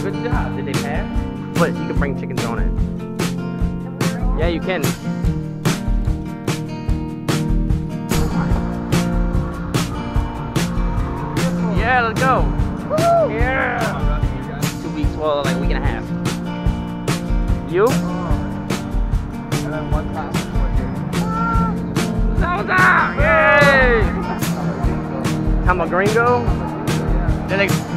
Good job. Did they pass? But you can bring chickens on it. Yeah, you can. Yeah, let's go. Woo! Yeah. 2 weeks, well, like a week and a half. You? And then 1 class is 1 year. Zelda! Yay! Come a gringo? They're like